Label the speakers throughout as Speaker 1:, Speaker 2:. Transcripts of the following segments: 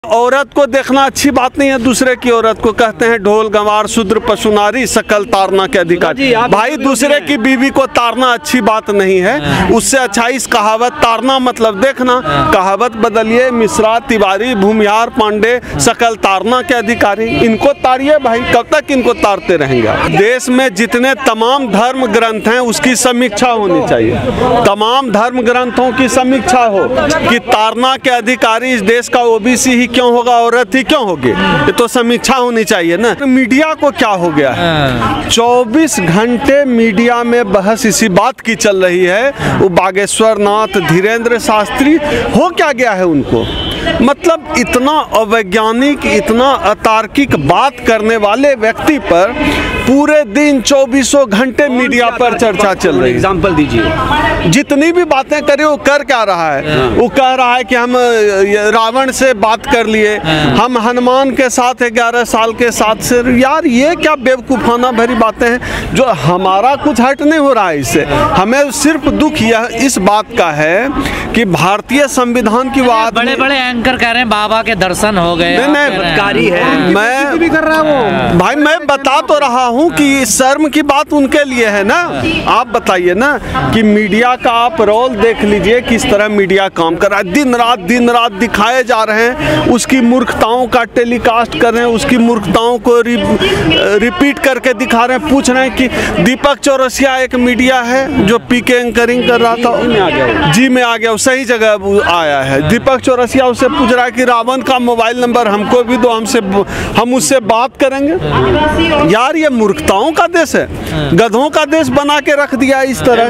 Speaker 1: औरत को देखना अच्छी बात नहीं है, दूसरे की औरत को कहते हैं ढोल गंवार शूद्र पशु नारी सकल तारना के अधिकारी। भाई दूसरे की बीवी को तारना अच्छी बात नहीं है, उससे अच्छा इस कहावत तारना मतलब देखना, कहावत बदलिए मिश्रा तिवारी भूमिहार पांडे सकल तारना के अधिकारी। इनको तारिए भाई, कब तक इनको तारते रहेंगे। देश में जितने तमाम धर्म ग्रंथ हैं उसकी समीक्षा होनी चाहिए, तमाम धर्म ग्रंथों की समीक्षा हो कि तारना के अधिकारी इस देश का ओबीसी ही क्यों होगा, औरत ही क्यों होगी, ये तो समीक्षा होनी चाहिए ना। तो मीडिया को क्या हो गया है, 24 घंटे मीडिया में बहस इसी बात की चल रही है, वो बागेश्वर नाथ धीरेन्द्र शास्त्री हो क्या गया है उनको। मतलब इतना अवैज्ञानिक इतना अतार्किक बात करने वाले व्यक्ति पर पूरे दिन 24 घंटे मीडिया पर चर्चा चल रही है।
Speaker 2: एग्जाम्पल दीजिए।
Speaker 1: जितनी भी बातें करे वो कर क्या रहा है, वो कह रहा है कि हम रावण से बात कर लिए, हम हनुमान के साथ 11 साल के साथ से। यार ये क्या बेवकूफ़ाना भरी बातें हैं, जो हमारा कुछ हट नहीं हो रहा है इससे। हमें सिर्फ दुख यह इस बात का है कि भारतीय संविधान की बात,
Speaker 3: बड़े बड़े एंकर कह रहे हैं बाबा के दर्शन हो गए,
Speaker 1: नहीं है, मैं भी कर रहा हूँ भाई, मैं बता तो रहा हूँ कि शर्म की बात उनके लिए है ना। आप बताइए ना कि मीडिया का आप रोल देख लीजिए, किस तरह मीडिया काम कर रहा है, दिन रात दिखाए जा रहे हैं, उसकी मूर्खताओं का टेलीकास्ट कर रहे हैं, उसकी मूर्खताओं को रिपीट करके दिखा रहे हैं। पूछ रहे हैं कि दीपक चौरसिया एक मीडिया है जो पीके एंकरिंग कर रहा था, जी में आ गया, सही जगह आया है। दीपक चौरसिया उससे पूछ रहा है कि रावण का मोबाइल नंबर हमको भी दो, हम उससे बात करेंगे। यार ये मूर्खताओं का देश है, गधों का देश बना के रख दिया इस तरह।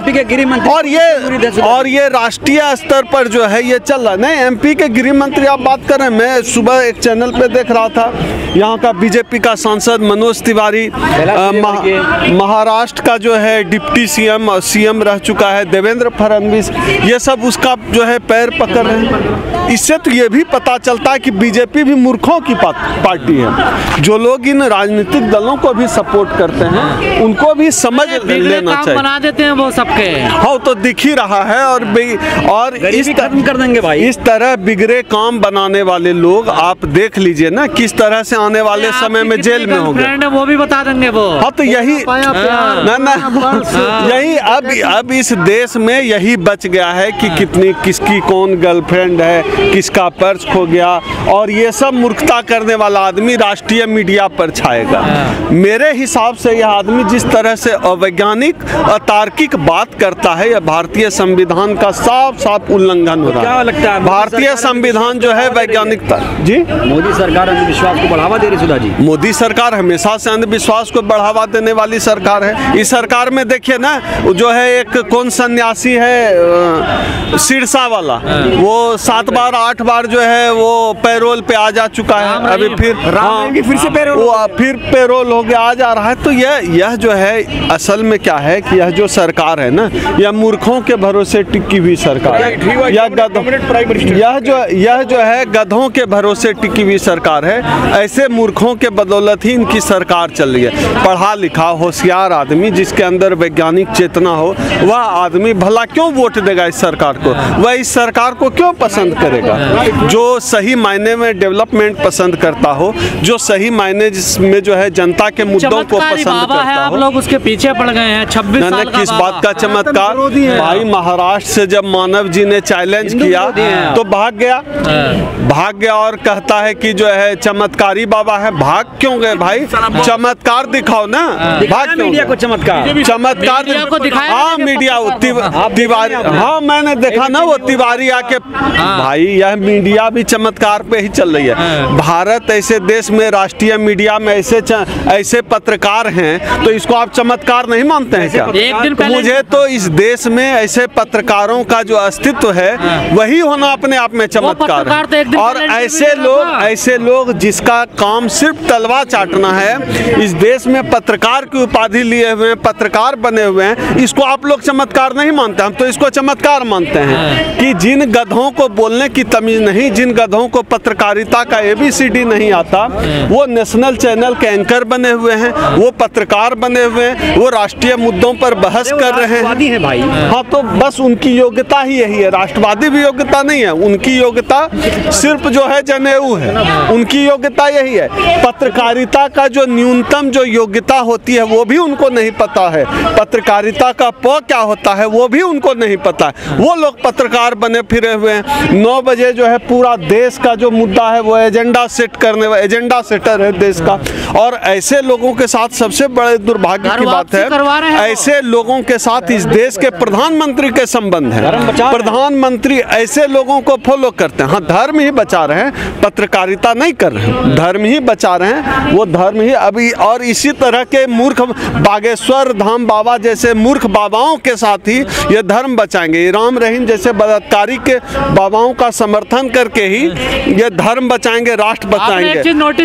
Speaker 1: और ये राष्ट्रीय स्तर पर जो है ये चल रहा है। नहीं, एमपी के गृह मंत्री आप बात कर रहे हैं, मैं सुबह एक चैनल पे देख रहा था, यहाँ का बीजेपी का सांसद मनोज तिवारी, महाराष्ट्र का जो है डिप्टी सीएम रह चुका है देवेंद्र फडणवीस, ये सब उसका जो है पैर पकड़ रहे हैं। इससे तो ये भी पता चलता है कि बीजेपी भी मूर्खों की पार्टी है। जो लोग इन राजनीतिक दलों को भी सपोर्ट करते हैं उनको भी समझ लेना चाहिए।
Speaker 3: बना देते हैं वो सबके,
Speaker 1: हाँ तो दिख ही रहा है। और इस
Speaker 2: खत्म कर देंगे भाई,
Speaker 1: इस तरह बिगड़े काम बनाने वाले लोग आप देख लीजिए ना किस तरह से आने वाले समय में जेल में होंगे,
Speaker 3: वो भी बता देंगे वो।
Speaker 1: हाँ तो यही यही अब इस देश में यही बच गया है कि किसकी कौन गर्लफ्रेंड है, किसका पर्स खो गया, और ये सब मूर्खता करने वाला आदमी राष्ट्रीय मीडिया पर छाएगा। मेरे हिसाब से यह आदमी जिस तरह से अवैज्ञानिक अतार्किक बात करता है, यह भारतीय संविधान का साफ उल्लंघन हो रहा है।
Speaker 2: क्या लगता है
Speaker 1: भारतीय संविधान जो है वैज्ञानिकता जी,
Speaker 2: मोदी सरकार अंधविश्वास को बढ़ावा दे रही सुधा जी।
Speaker 1: मोदी सरकार हमेशा से अंधविश्वास को बढ़ावा देने वाली सरकार है। इस सरकार में देखिए ना, जो है एक कौन सन्यासी है सिरसा वाला, वो 7 बार 8 बार जो है वो पैरोल पे आ जा चुका है, अभी फिर से पैरोल हो गया आ जा रहा है। तो यह जो है असल में क्या है कि यह जो सरकार है ना, यह मूर्खों के भरोसे टिकी हुई सरकार है। यह जो है गधों के भरोसे टिकी हुई सरकार है। ऐसे मूर्खों के बदौलत ही इनकी सरकार चल रही है। पढ़ा लिखा होशियार आदमी जिसके अंदर वैज्ञानिक चेतना हो, वह आदमी भला क्यों वोट देगा इस सरकार को, वह इस सरकार को क्यों पसंद करेगा। जो सही मायने में डेवलपमेंट पसंद करता हो, जो सही मायने में जो है जनता के मुद्दों को पसंद करता हो।
Speaker 3: आप लोग उसके पीछे पड़ गए हैं। 26 साल का
Speaker 1: किस बात का चमत्कार भाई, महाराष्ट्र से जब मानव जी ने चैलेंज किया तो भाग गया और कहता है कि जो है चमत्कारी बाबा है। भाग क्यों गए भाई, चमत्कार दिखाओ ना, भाग क्यों
Speaker 2: मीडिया को चमत्कार
Speaker 3: को दिखाया।
Speaker 1: हाँ मीडिया तिवारी, हाँ मैंने देखा ना वो तिवारी आके, भाई यह मीडिया भी चमत्कार पे ही चल रही है। भारत ऐसे देश में राष्ट्रीय मीडिया में ऐसे पत्रकार हैं, तो इसको आप चमत्कार नहीं मानते हैं क्या?
Speaker 3: एक दिन पहले
Speaker 1: मुझे तो इस देश में ऐसे पत्रकारों का जो अस्तित्व है वही होना अपने आप में चमत्कार है। और ऐसे लोग जिसका काम सिर्फ तलवा चाटना है, इस देश में पत्रकार की उपाधि लिए हुए पत्रकार बने हुए हैं, इसको आप लोग चमत्कार नहीं मानते। हम तो इसको चमत्कार मानते हैं कि जिन गधों को बोलने की तमीज नहीं, जिन गधों को पत्रकारिता का ABCD नहीं आता, वो नेशनल चैनल के एंकर बने हुए हैं, वो पत्रकार बने हुए हैं, वो राष्ट्रीय मुद्दों पर बहस कर रहे हैं
Speaker 2: भाई।
Speaker 1: हाँ, तो बस उनकी योग्यता ही यही है। राष्ट्रवादी भी योग्यता नहीं है, उनकी योग्यता सिर्फ जो है जनेऊ है, उनकी योग्यता यही है। पत्रकारिता का जो न्यूनतम जो योग्यता होती है वो भी उनको नहीं पता है, पत्रकारिता का प क्या होता है वो भी उनको नहीं पता है। वो लोग पत्रकार बने फिरे हुए हैं। 9 बजे जो है पूरा देश का जो मुद्दा है वो एजेंडा सेट करने वाला एजेंडा सेटर है देश का। और ऐसे लोगों के साथ सबसे बड़े दुर्भाग्य की बात है, ऐसे लोगों के साथ इस देश के प्रधानमंत्री के संबंध है। प्रधानमंत्री ऐसे लोगों को फॉलो करते हैं। हाँ, धर्म ही बचा रहे हैं, पत्रकारिता नहीं कर रहे हैं, धर्म ही बचा रहे हैं, वो धर्म ही अभी। और इसी तरह के मूर्ख बागेश्वर धाम बाबा जैसे मूर्ख बाबाओं के साथ ही ये धर्म बचाएंगे। राम रहीम जैसे बलात्कारी के बाबाओं का समर्थन करके ही ये धर्म बचाएंगे, राष्ट्र बचाएंगे।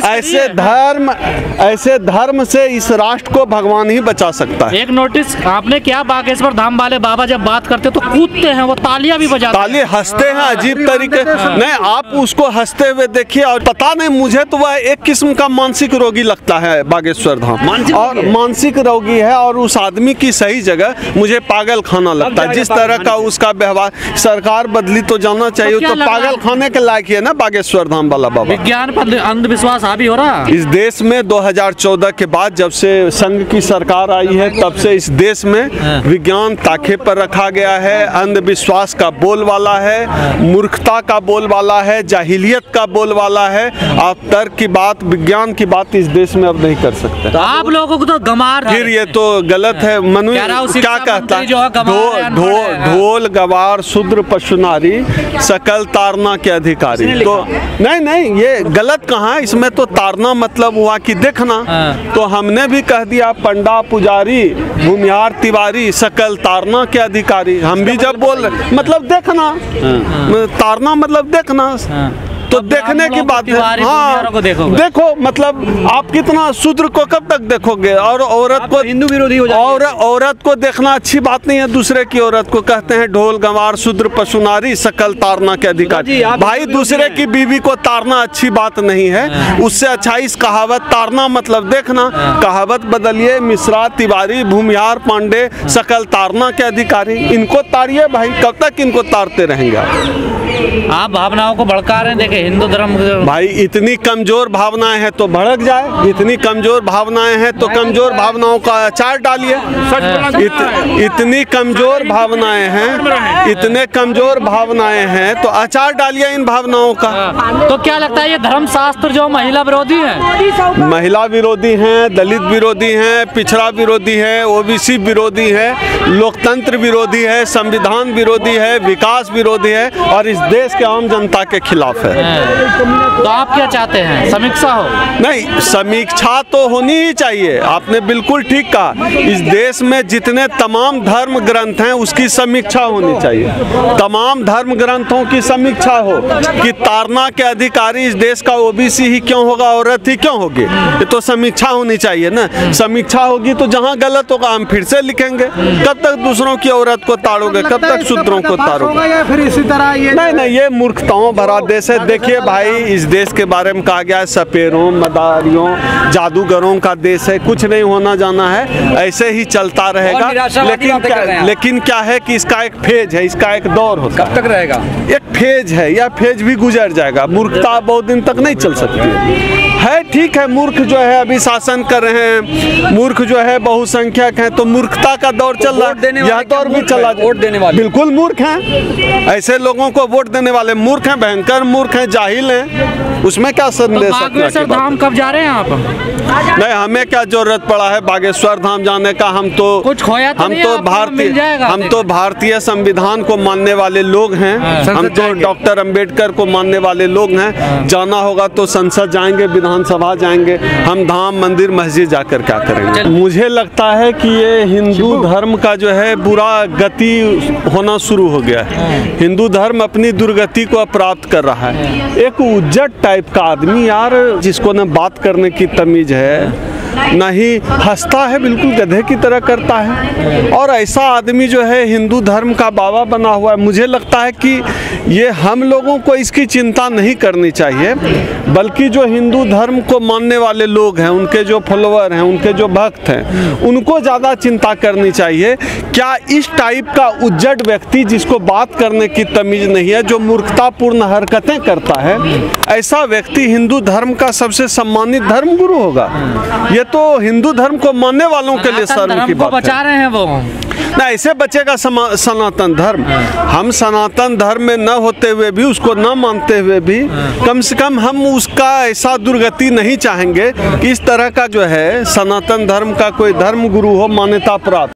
Speaker 1: ऐसे धर्म से इस राष्ट्र को भगवान ही बचा सकता है।
Speaker 3: एक नोटिस आपने क्या, बागेश्वर धाम वाले बाबा जब बात करते तो कूदते हैं, वो तालियां भी बजाते हैं,
Speaker 1: ताली हंसते हैं अजीब तरीके। नहीं, आप उसको हंसते हुए देखिए। और पता नहीं, मुझे तो वह एक किस्म का मानसिक रोगी लगता है बागेश्वर धाम, और मानसिक रोगी है। और उस आदमी की सही जगह मुझे पागल खाना लगता है, जिस तरह का उसका व्यवहार। सरकार बदली तो जाना चाहिए, तो पागल खाने के लायक है ना बागेश्वर धाम वाला बाबा।
Speaker 3: विज्ञान पर अंधविश्वास हावी हो रहा है
Speaker 1: इस देश में। 2014 के बाद जब से संघ की सरकार आई है, तब से इस देश में विज्ञान ताखे पर रखा गया है। अंधविश्वास का बोलबाला है, मूर्खता का बोलबाला है, जाहिलियत का बोलबाला है। आप तर्क की बात, विज्ञान की बात इस देश में अब नहीं कर सकते।
Speaker 3: तो आप लोगों को तो गंवार,
Speaker 1: फिर ये तो गलत है। मनु क्या कहता है, ढोल गवार शूद्र पशु नारी सकल तारना के अधिकारी। तो नहीं, ये गलत कहाँ है, इसमें तो तारना मतलब हुआ कि देखना। तो हमने भी कह दिया पंडा पुजारी भूमिहार तिवारी सकल तारना के अधिकारी। हम भी जब बोल रहे मतलब देखना, तारना मतलब देखना, तो देखने की बात है। हाँ, देखो मतलब आप कितना शूद्र को कब तक देखोगे। और औरत को
Speaker 2: हिंदू विरोधी हो जाएगी।
Speaker 1: औरत को देखना अच्छी बात नहीं है। दूसरे की औरत को कहते हैं ढोल गंवार शूद्र पशु नारी सकल तारना के अधिकारी। भाई, दूसरे की बीवी को तारना अच्छी बात नहीं है। उससे अच्छा इस कहावत तारना मतलब देखना, कहावत बदलिए मिश्रा तिवारी भूमिहार पांडे सकल तारना के अधिकारी। इनको तारिए भाई, कब तक इनको तारते रहेंगे
Speaker 3: आप भावनाओं को भड़का रहे हैं। देखे हिंदू धर्म
Speaker 1: भाई, इतनी कमजोर भावनाएं हैं तो भड़क जाए, इतनी कमजोर भावनाएं हैं तो कमजोर भावनाओं का अचार डालिए। इतनी कमजोर भावनाएं हैं, इतने कमजोर भावनाएं हैं तो अचार डालिए इन भावनाओं का।
Speaker 3: तो क्या लगता है ये धर्म शास्त्र जो महिला विरोधी है?
Speaker 1: महिला विरोधी हैं, दलित विरोधी हैं, पिछड़ा विरोधी है, OBC विरोधी है, लोकतंत्र विरोधी है, संविधान विरोधी है, विकास विरोधी है, और इस देश के आम जनता के खिलाफ है।
Speaker 3: तो आप क्या चाहते हैं, समीक्षा हो?
Speaker 1: नहीं, समीक्षा तो होनी ही चाहिए। आपने बिल्कुल ठीक कहा। इस देश में जितने तमाम धर्म ग्रंथ हैं उसकी समीक्षा होनी चाहिए। तमाम धर्म ग्रंथों की समीक्षा हो कि तारना के अधिकारी इस देश का OBC ही क्यों होगा, औरत ही क्यों होगी। ये तो समीक्षा होनी चाहिए ना। समीक्षा होगी तो जहाँ गलत होगा हम फिर से लिखेंगे। कब तक दूसरों की औरत को ताड़ोगे, कब तक शूद्रों को ताड़ोगे।
Speaker 2: फिर इसी तरह
Speaker 1: नहीं, ये मूर्खताओं भरा देश है। देखिए भाई, इस देश के बारे में कहा गया है सपेरों मदारियों जादूगरों का देश है। कुछ नहीं होना जाना है, ऐसे ही चलता रहेगा। लेकिन क्या है कि इसका एक फेज है, इसका एक दौर होता है।
Speaker 2: कब तक रहेगा? एक
Speaker 1: फेज है, यह फेज भी गुजर जाएगा। मूर्खता बहुत दिन तक नहीं चल सकती है। ठीक है, मूर्ख जो है अभी शासन कर रहे हैं, मूर्ख जो है बहुसंख्यक है, तो मूर्खता का दौर चल रहा है। यह दौर भी चला।
Speaker 2: वोट देने वाले
Speaker 1: बिल्कुल मूर्ख हैं। ऐसे लोगों को वोट देने वाले मूर्ख हैं, भयंकर मूर्ख हैं, जाहिल हैं। उसमें क्या संदेश?
Speaker 3: बागेश्वर धाम कब जा रहे हैं आप?
Speaker 1: नहीं, हमें क्या जरूरत पड़ा है बागेश्वर धाम जाने का। हम तो
Speaker 3: कुछ खोया तो नहीं,
Speaker 1: हम तो भारतीय संविधान को मानने वाले लोग हैं। हम तो डॉक्टर अंबेडकर को मानने वाले लोग हैं। जाना होगा तो संसद जाएंगे, विधानसभा जाएंगे। हम धाम मंदिर मस्जिद जाकर क्या करेंगे? मुझे लगता है कि ये हिंदू धर्म का जो है बुरा गति होना शुरू हो गया है। हिंदू धर्म अपनी दुर्गति को प्राप्त कर रहा है। एक उज्जट टाइप का आदमी यार, जिसको न बात करने की तमीज है, नहीं हंसता है, बिल्कुल गधे की तरह करता है। और ऐसा आदमी जो है हिंदू धर्म का बाबा बना हुआ है। मुझे लगता है कि ये हम लोगों को इसकी चिंता नहीं करनी चाहिए, बल्कि जो हिंदू धर्म को मानने वाले लोग हैं, उनके जो फॉलोअर हैं, उनके जो भक्त हैं, उनको ज़्यादा चिंता करनी चाहिए। क्या इस टाइप का उज्जड व्यक्ति जिसको बात करने की तमीज़ नहीं है, जो मूर्खतापूर्ण हरकतें करता है, ऐसा व्यक्ति हिंदू धर्म का सबसे सम्मानित धर्म गुरु होगा? ये तो हिंदू धर्म को मानने वालों के लिए शर्म की बात है।
Speaker 3: बचा रहे हैं वो
Speaker 1: ना, ऐसे बचेगा सनातन धर्म। हम सनातन धर्म में न होते हुए भी, उसको न मानते हुए भी, कम से कम हम उसका ऐसा दुर्गति नहीं चाहेंगे कि इस तरह का जो है सनातन धर्म का कोई धर्म गुरु हो मान्यता प्राप्त।